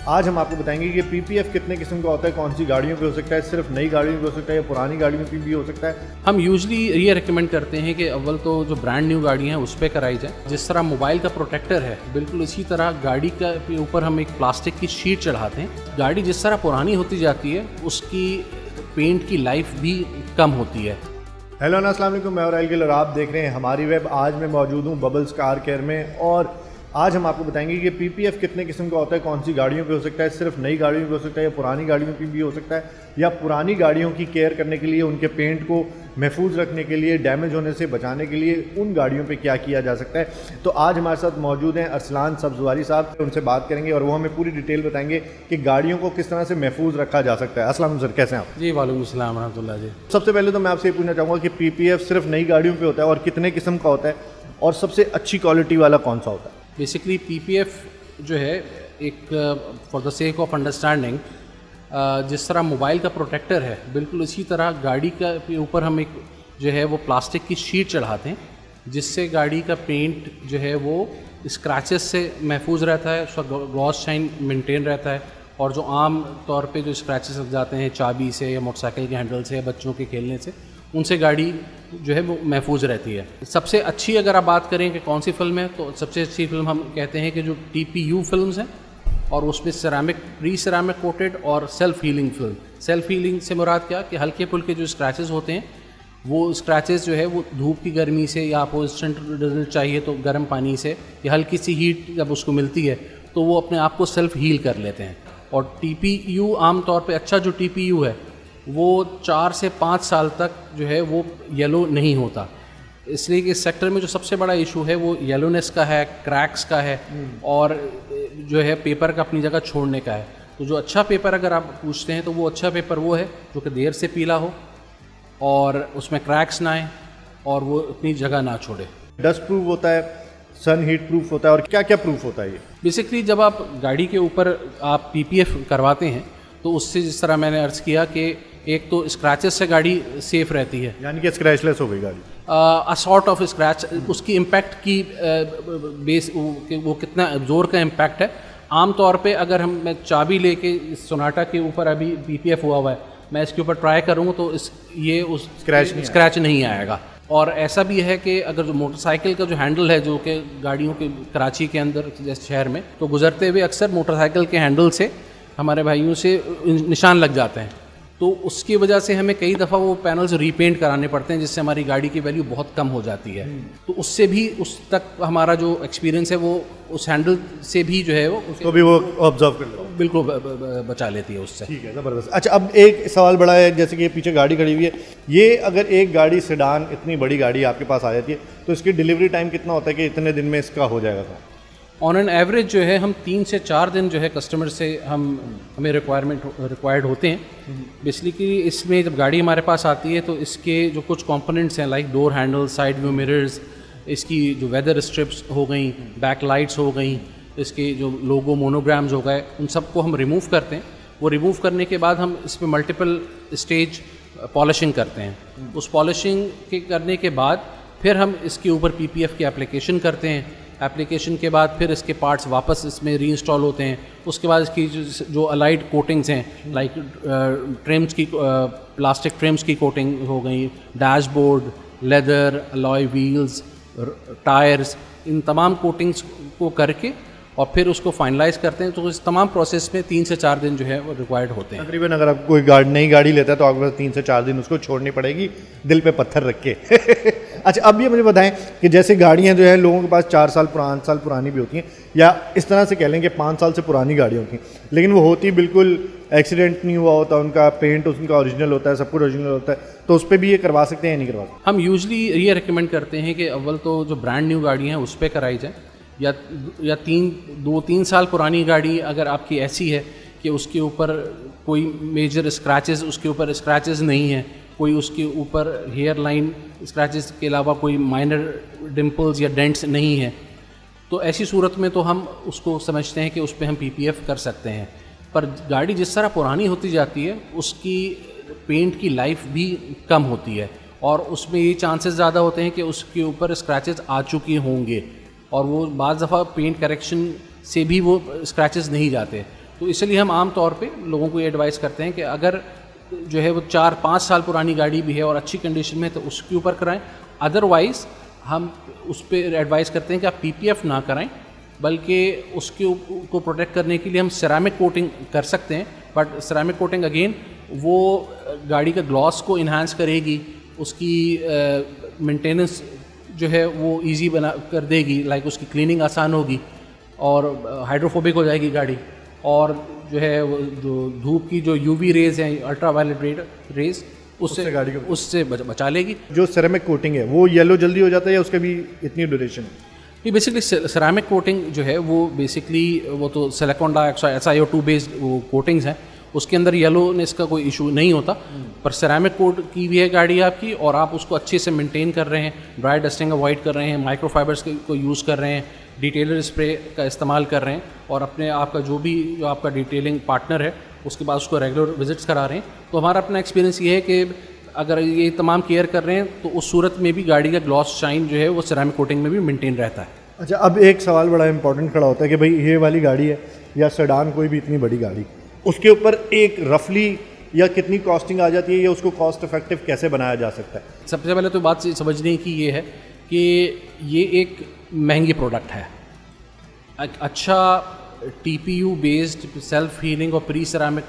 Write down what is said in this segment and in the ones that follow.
आज हम आपको बताएंगे कि पीपीएफ कितने किस्म का होता है, कौन सी गाड़ियों पे हो सकता है, सिर्फ नई गाड़ियों पे हो सकता है या पुरानी गाड़ियों पे भी हो सकता है। हम यूजली ये रिकमेंड करते हैं कि अव्वल तो जो ब्रांड न्यू गाड़ी हैं उस पर कराई जाए। जिस तरह मोबाइल का प्रोटेक्टर है, बिल्कुल इसी तरह गाड़ी के ऊपर हम एक प्लास्टिक की शीट चढ़ाते हैं। गाड़ी जिस तरह पुरानी होती जाती है उसकी पेंट की लाइफ भी कम होती है। हेलो अस्सलाम वालेकुम, मैं और गिल और आप देख रहे हैं हमारी वेब। आज मैं मौजूद हूँ बबल्स कार केयर में और आज हम आपको बताएंगे कि पीपीएफ कितने किस्म का होता है, कौन सी गाड़ियों पे हो सकता है, सिर्फ नई गाड़ियों पे हो सकता है या पुरानी गाड़ियों पे भी हो सकता है, या पुरानी गाड़ियों की केयर करने के लिए, उनके पेंट को महफूज रखने के लिए, डैमेज होने से बचाने के लिए उन गाड़ियों पे क्या किया जा सकता है। तो आज हमारे साथ मौजूद हैं अरसलान सब्जवारी साहब, उनसे बात करेंगे और वो हमें पूरी डिटेल बताएंगे कि गाड़ियों को किस तरह से महफूज रखा जा सकता है। अस्सलाम सर, कैसे हैं आप? जी वालेकुम अस्सलाम रहमतुल्लाह जी। सबसे पहले तो मैं आपसे ये पूछना चाहूँगा कि पीपीएफ सिर्फ नई गाड़ियों पर होता है और कितने किस्म का होता है और सबसे अच्छी क्वालिटी वाला कौन सा होता है? बेसिकली पीपीएफ जो है एक for the sake of understanding, जिस तरह मोबाइल का प्रोटेक्टर है, बिल्कुल इसी तरह गाड़ी के ऊपर हम एक जो है वो प्लास्टिक की शीट चढ़ाते हैं, जिससे गाड़ी का पेंट जो है वो स्क्रैचेस से महफूज रहता है, उसका ग्लॉस शाइन मेंटेन रहता है। और जो आम तौर पे जो स्क्रैचेस लग जाते हैं चाबी से या मोटरसाइकिल के हैंडल से या बच्चों के खेलने से, उनसे गाड़ी जो है वो महफूज रहती है। सबसे अच्छी अगर आप बात करें कि कौन सी फ़िल्म है, तो सबसे अच्छी फ़िल्म हम कहते हैं कि जो TPU फिल्म्स हैं और उसमें सिरामिक, प्री सिरामिक कोटेड और self healing film. Self healing से मुराद क्या कि हल्के फुल्के जो स्क्रैचेस होते हैं वो स्क्रैचेस जो है वो धूप की गर्मी से या आपको इंस्टेंट रिजल्ट चाहिए तो गर्म पानी से या हल्की सी हीट जब उसको मिलती है तो वो अपने आप को सेल्फ हील कर लेते हैं। और TPU आमतौर पे अच्छा जो TPU है वो 4 से 5 साल तक जो है वो येलो नहीं होता, इसलिए कि इस सेक्टर में जो सबसे बड़ा इशू है वो येलोनेस का है, क्रैक्स का है और जो है पेपर का अपनी जगह छोड़ने का है। तो जो अच्छा पेपर अगर आप पूछते हैं तो वो अच्छा पेपर वो है जो कि देर से पीला हो और उसमें क्रैक्स ना आए और वो अपनी जगह ना छोड़े। डस्ट प्रूफ होता है, सन हीट प्रूफ होता है और क्या क्या प्रूफ होता है ये? बेसिकली जब आप गाड़ी के ऊपर आप PPF करवाते हैं तो उससे जिस तरह मैंने अर्ज़ किया कि एक तो स्क्रैचेस से गाड़ी सेफ रहती है, यानी कि स्क्रैचलेस हो गई गाड़ी, अ सॉर्ट ऑफ स्क्रैच, उसकी इम्पैक्ट की बेस वो कितना जोर का इम्पैक्ट है। आम तौर पे अगर मैं चाबी लेके सोनाटा के ऊपर अभी PPF हुआ हुआ है, मैं इसके ऊपर ट्राई करूँ तो ये उस स्क्रैच नहीं आएगा। और ऐसा भी है कि अगर जो मोटरसाइकिल का जो हैंडल है, जो कि गाड़ियों के कराची के अंदर जैसे शहर में, तो गुजरते हुए अक्सर मोटरसाइकिल के हैंडल से हमारे भाइयों से निशान लग जाते हैं, तो उसकी वजह से हमें कई दफ़ा वो पैनल्स रीपेंट कराने पड़ते हैं, जिससे हमारी गाड़ी की वैल्यू बहुत कम हो जाती है। तो उससे भी उस तक हमारा जो एक्सपीरियंस है वो उस हैंडल से भी जो है वो उसको भी वो ऑब्जर्व कर लो, बिल्कुल बचा लेती है उससे। ठीक है, ज़बरदस्त। अच्छा, अब एक सवाल बड़ा है, जैसे कि पीछे गाड़ी खड़ी हुई है, ये अगर एक गाड़ी सेडान, इतनी बड़ी गाड़ी आपके पास आ जाती है तो इसकी डिलीवरी टाइम कितना होता है कि इतने दिन में इसका हो जाएगा? ऑन एन एवरेज जो है हम 3 से 4 दिन जो है कस्टमर से हमें रिक्वायर्ड होते हैं। बेसिकली कि इसमें जब गाड़ी हमारे पास आती है तो इसके जो कुछ कंपोनेंट्स हैं, like door handle, side view mirrors, इसकी जो वेदर स्ट्रिप्स हो गई, बैक लाइट्स हो गई, इसके जो लोगो मोनोग्राम्स हो गए, उन सबको हम रिमूव करते हैं। वो रिमूव करने के बाद हम इसमें मल्टीपल स्टेज पॉलिशिंग करते हैं। उस पॉलिशिंग के करने के बाद फिर हम इसके ऊपर PPF की एप्लीकेशन करते हैं। एप्लीकेशन के बाद फिर इसके पार्ट्स वापस इसमें रीइंस्टॉल होते हैं। उसके बाद इसकी जो अलाइड कोटिंग्स हैं, लाइक ट्रिम्स की, प्लास्टिक ट्रिम्स की कोटिंग हो गई, dashboard, leather, alloy wheels, tyres, इन तमाम कोटिंग्स को करके और फिर उसको फाइनलाइज करते हैं। तो इस तमाम प्रोसेस में 3 से 4 दिन जो है वो रिक्वायर्ड होते हैं। तकरीबन अगर आप कोई नई गाड़ी लेता है तो आपके पास 3 से 4 दिन उसको छोड़नी पड़ेगी, दिल पे पत्थर रख के। अच्छा, अब ये मुझे बताएं कि जैसे गाड़ियाँ जो है लोगों के पास 4 साल पुरानी भी होती हैं, या इस तरह से कह लें कि 5 साल से पुरानी गाड़ियाँ होती हैं, लेकिन वो होती बिल्कुल एक्सीडेंट नहीं हुआ होता, उनका पेंट उनका ओरिजिनल होता है, सब कुछ ओरिजिनल होता है, तो उस पर भी ये करवा सकते हैं या नहीं करवा सकते? हम यूजली ये रिकमेंड करते हैं कि अव्वल तो जो ब्रांड न्यू गाड़ी हैं उस पर कराई जाए, या 2-3 साल पुरानी गाड़ी अगर आपकी ऐसी है कि उसके ऊपर कोई मेजर स्क्रैचेस, उसके ऊपर स्क्रैचेस नहीं है, कोई उसके ऊपर हेयर लाइन स्क्रैचेस के अलावा कोई माइनर डिम्पल्स या डेंट्स नहीं है, तो ऐसी सूरत में तो हम उसको समझते हैं कि उस पर हम PPF कर सकते हैं। पर गाड़ी जिस तरह पुरानी होती जाती है उसकी पेंट की लाइफ भी कम होती है और उसमें ये चांसेस ज़्यादा होते हैं कि उसके ऊपर स्क्रैचेस आ चुके होंगे और वो बाज़ दफ़ा पेंट करेक्शन से भी वो स्क्रैचेस नहीं जाते। तो इसलिए हम आम तौर पे लोगों को ये एडवाइस करते हैं कि अगर जो है वो 4-5 साल पुरानी गाड़ी भी है और अच्छी कंडीशन में, तो उसके ऊपर कराएं। अदरवाइज़ हम उस पर एडवाइस करते हैं कि आप PPF ना कराएं, बल्कि उसके को प्रोटेक्ट करने के लिए हम सेरामिक कोटिंग कर सकते हैं। बट सेरामिक कोटिंग अगेन वो गाड़ी का ग्लॉस को इन्हांस करेगी, उसकी मेंटेनेंस जो है वो इजी बना कर देगी, लाइक उसकी क्लीनिंग आसान होगी और हाइड्रोफोबिक हो जाएगी गाड़ी, और जो है वो जो धूप की जो UV रेज हैं, अल्ट्रा वायलेट रेज, उससे गाड़ी को उससे बचा लेगी। जो सेरेमिक कोटिंग है वो येलो जल्दी हो जाता है या उसका भी इतनी ड्यूरेशन है? ये बेसिकली सेरामिक कोटिंग जो है वो बेसिकली वो तो सिलिकॉन डाइऑक्साइड SiO2 बेस्ड वो कोटिंग्स हैं, उसके अंदर येलोनेस का कोई इशू नहीं होता। पर सेरामिक कोट की भी है गाड़ी आपकी, और आप उसको अच्छे से मेंटेन कर रहे हैं, ड्राई डस्टिंग अवॉइड कर रहे हैं, माइक्रोफाइबर्स को यूज़ कर रहे हैं, डिटेलर स्प्रे का इस्तेमाल कर रहे हैं, और अपने आपका जो आपका डिटेलिंग पार्टनर है उसके बाद उसको रेगुलर विजिट्स करा रहे हैं। तो हमारा अपना एक्सपीरियंस ये है कि अगर ये तमाम केयर कर रहे हैं तो उस सूरत में भी गाड़ी का ग्लॉस शाइन जो है वो सेरामिक कोटिंग में भी मेंटेन रहता है। अच्छा, अब एक सवाल बड़ा इंपॉर्टेंट खड़ा होता है कि भाई ये वाली गाड़ी है या सेडान, कोई भी इतनी बड़ी गाड़ी, उसके ऊपर एक रफली या कितनी कॉस्टिंग आ जाती है, या उसको कॉस्ट इफेक्टिव कैसे बनाया जा सकता है? सबसे पहले तो बात समझने की ये है कि ये एक महंगी प्रोडक्ट है। अच्छा TPU बेस्ड सेल्फ हीलिंग और प्री सेरामिक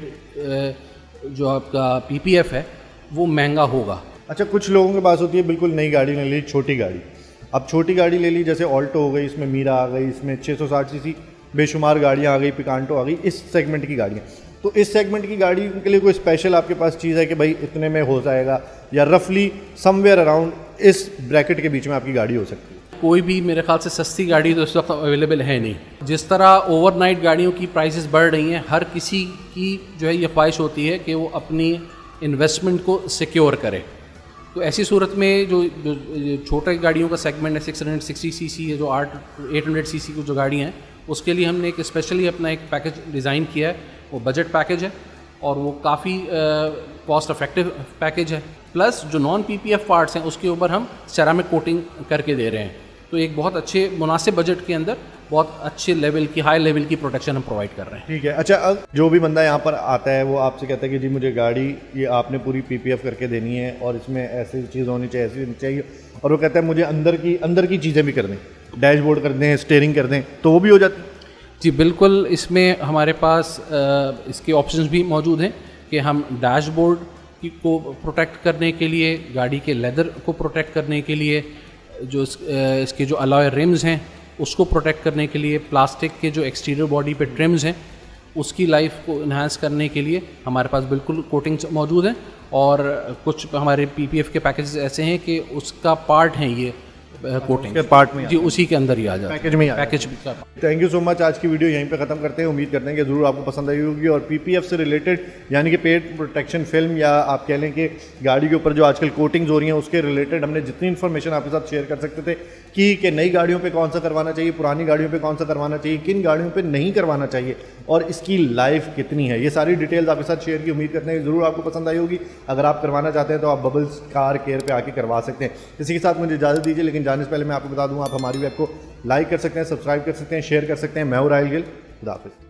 कोटेड जो आपका PPF है वो महंगा होगा। अच्छा, कुछ लोगों के पास होती है बिल्कुल नई गाड़ी ले ली, छोटी गाड़ी। अब छोटी गाड़ी ले ली, जैसे ऑल्टो हो गई, इसमें मीरा आ गई, इसमें 660 सीसी बेशुमार गाड़ियाँ आ गई, पिकांटो आ गई, इस सेगमेंट की गाड़ियाँ। तो इस सेगमेंट की गाड़ी के लिए कोई स्पेशल आपके पास चीज़ है कि भाई इतने में हो जाएगा, या रफली समवेयर अराउंड इस ब्रैकेट के बीच में आपकी गाड़ी हो सकती है? कोई भी मेरे ख्याल से सस्ती गाड़ी तो इस वक्त अवेलेबल है नहीं। जिस तरह ओवरनाइट गाड़ियों की प्राइसेस बढ़ रही हैं, हर किसी की जो है ये ख्वाहिश होती है कि वो अपनी इन्वेस्टमेंट को सिक्योर करे। तो ऐसी सूरत में जो छोटे गाड़ियों का सेगमेंट है, 660 सीसी है, जो 800 सीसी की जो गाड़ियाँ हैं, उसके लिए हमने एक स्पेशली अपना एक पैकेज डिज़ाइन किया है। वो बजट पैकेज है और वो काफ़ी कॉस्ट इफेक्टिव पैकेज है। प्लस जो नॉन PPF पार्ट्स हैं उसके ऊपर हम सेरामिक कोटिंग करके दे रहे हैं। तो एक बहुत अच्छे मुनासिब बजट के अंदर बहुत अच्छे लेवल की, हाई लेवल की प्रोटेक्शन हम प्रोवाइड कर रहे हैं। ठीक है। अच्छा, अब जो भी बंदा यहाँ पर आता है वो आपसे कहता है कि जी मुझे गाड़ी ये आपने पूरी PPF करके देनी है और इसमें ऐसी चीज़ होनी चाहिए, ऐसी होनी चाहिए, और वो कहता है मुझे अंदर की चीज़ें भी कर दें, डैशबोर्ड कर दें, स्टीयरिंग कर दें, तो वो भी हो जाती है? जी बिल्कुल, इसमें हमारे पास इसके ऑप्शंस भी मौजूद हैं कि हम डैशबोर्ड को प्रोटेक्ट करने के लिए, गाड़ी के लेदर को प्रोटेक्ट करने के लिए, जो इसके जो अलॉय रिम्स हैं उसको प्रोटेक्ट करने के लिए, प्लास्टिक के जो एक्सटीरियर बॉडी पे ट्रिम्स हैं उसकी लाइफ को इन्हांस करने के लिए हमारे पास बिल्कुल कोटिंग्स मौजूद हैं। और कुछ हमारे PPF के पैकेजेस ऐसे हैं कि उसका पार्ट हैं ये कोटिंग के पार्ट में जी, उसी के अंदर ही आ जाता है, पैकेज में ही पैकेज भी। Thank you so much. आज की वीडियो यहीं पे ख़त्म करते हैं। उम्मीद करते हैं कि ज़रूर आपको पसंद आई होगी, और PPF से रिलेटेड यानी कि पेड प्रोटेक्शन फिल्म, या आप कह लें कि गाड़ी के ऊपर जो आजकल कोटिंग्स हो रही हैं उसके रिलेटेड हमने जितनी इन्फॉर्मेशन आपके साथ शेयर कर सकते थे कि नई गाड़ियों पे कौन सा करवाना चाहिए, पुरानी गाड़ियों पे कौन सा करवाना चाहिए, किन गाड़ियों पे नहीं करवाना चाहिए, और इसकी लाइफ कितनी है, ये सारी डिटेल्स आपके साथ शेयर की। उम्मीद करते हैं ज़रूर आपको पसंद आई होगी। अगर आप करवाना चाहते हैं तो आप बबल्स कार केयर पे आके करवा सकते हैं। इसी के साथ मुझे इजाज़त दीजिए, लेकिन जाने से पहले मैं आपको बता दूँ, आप हमारी वेब को लाइक कर सकते हैं, सब्सक्राइब कर सकते हैं, शेयर कर सकते हैं। मैं हूं राहिल गिल, खुदा हाफिज़।